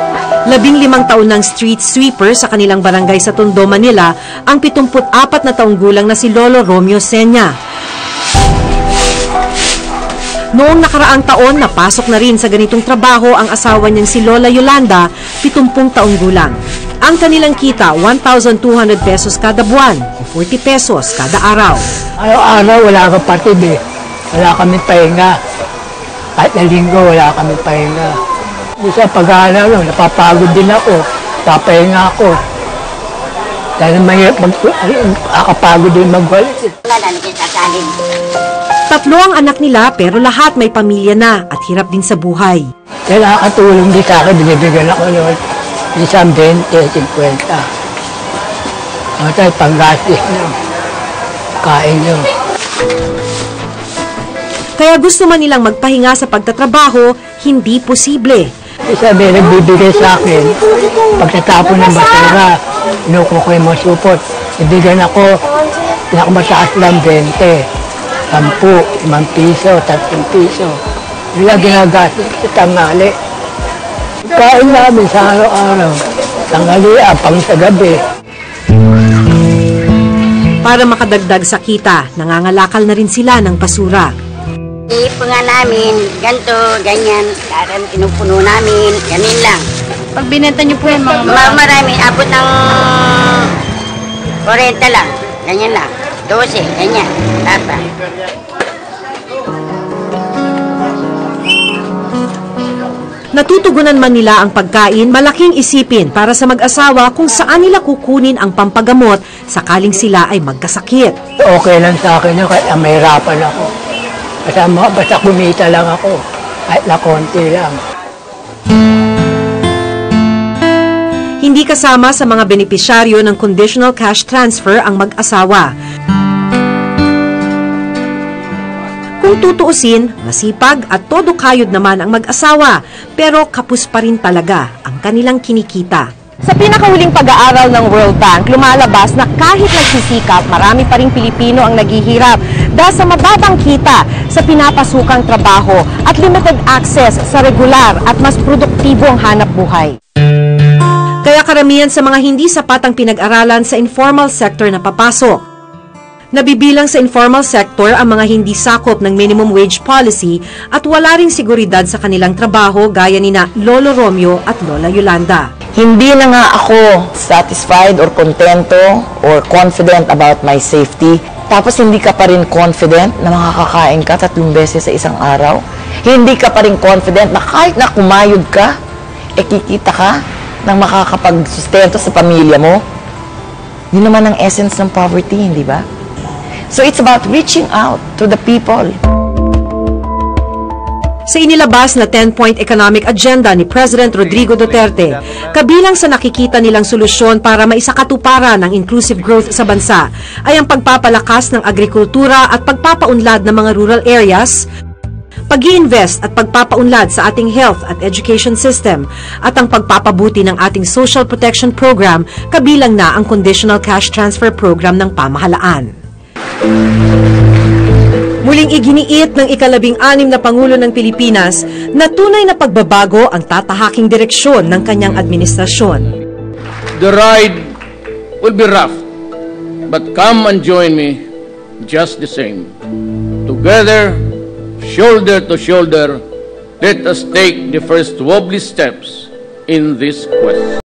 15 taon ng street sweeper sa kanilang barangay sa Tondo, Manila ang 74 na taong gulang na si Lolo Romeo Senya. Noong nakaraang taon, napasok na rin sa ganitong trabaho ang asawa niyang si Lola Yolanda, 70 taong gulang. Ang kanilang kita, 1,200 pesos kada buwan o 40 pesos kada araw. Araw-araw wala kang patid eh. Wala kami pahinga. Kahit na linggo, wala kami pahinga. Isa pag-aaral, napapagod din ako. Papahinga ako. Dahil makakapagod din magwalis. Tatlo ang anak nila pero lahat may pamilya na at hirap din sa buhay. Kaya nakakatulong din sa akin, binibigyan ako noon. Isang 20, 50. Tayo panggastos nyo. Kain nyo. Kaya gusto man nilang magpahinga sa pagtatrabaho, hindi posible. Isa may nagbibigay sa akin, pagtatapon ng basura, inuko ko yung mga supot. Ibigyan ako, pinakamataas lang 20, 10, 5 piso, 3 piso. Hindi ginagastos sa tanghali. Kain namin sa araw-araw, tanghali, pang sa gabi. Para makadagdag sa kita, nangangalakal na rin sila ng basura. Ipo nga namin, ganito, ganyan, karan pinupuno namin, ganun lang. Pag binenta niyo po yan, mga marami, abot ng 40 lang, ganyan lang, 12, ganyan, tata. Natutugunan man nila ang pagkain, malaking isipin para sa mag-asawa kung saan nila kukunin ang pampagamot sakaling sila ay magkasakit. Okay lang sa akin yun, kahit mahirapan ako. Basta kumita lang ako, kahit na konti lang. Hindi kasama sa mga benepisyaryo ng conditional cash transfer ang mag-asawa. Kung tutuusin, masipag at todo kayod naman ang mag-asawa, pero kapos pa rin talaga ang kanilang kinikita. Sa pinakahuling pag-aaral ng World Bank, lumalabas na kahit nagsisikap, marami pa ring Pilipino ang naghihirap dahil sa mababang kita sa pinapasukang trabaho at limited access sa regular at mas produktibo ang hanap buhay. Kaya karamihan sa mga hindi sapat ang pinag-aralan sa informal sector na papasok. Nabibilang sa informal sector ang mga hindi sakop ng minimum wage policy at wala ring seguridad sa kanilang trabaho gaya ni na Lolo Romeo at Lola Yolanda. Hindi na nga ako satisfied or kontento or confident about my safety. Tapos hindi ka pa rin confident na makakakain ka 3 beses sa isang araw. Hindi ka pa rin confident na kahit na kumayod ka, kikita ka ng makakapagsustento sa pamilya mo. Yun naman ang essence ng poverty, hindi ba? So it's about reaching out to the people. Sa inilabas na 10-point economic agenda ni President Rodrigo Duterte, kabilang sa nakikita nilang solusyon para maisakatuparan ng inclusive growth sa bansa ay ang pagpapalakas ng agrikultura at pagpapaunlad ng mga rural areas, pag-i-invest at pagpapaunlad sa ating health at education system, at ang pagpapabuti ng ating social protection program, kabilang na ang conditional cash transfer program ng pamahalaan. Muling iginiit ng ika-16 na Pangulo ng Pilipinas na tunay na pagbabago ang tatahaking direksyon ng kanyang administrasyon. The ride will be rough, but come and join me just the same. Together, shoulder to shoulder, let us take the first wobbly steps in this quest.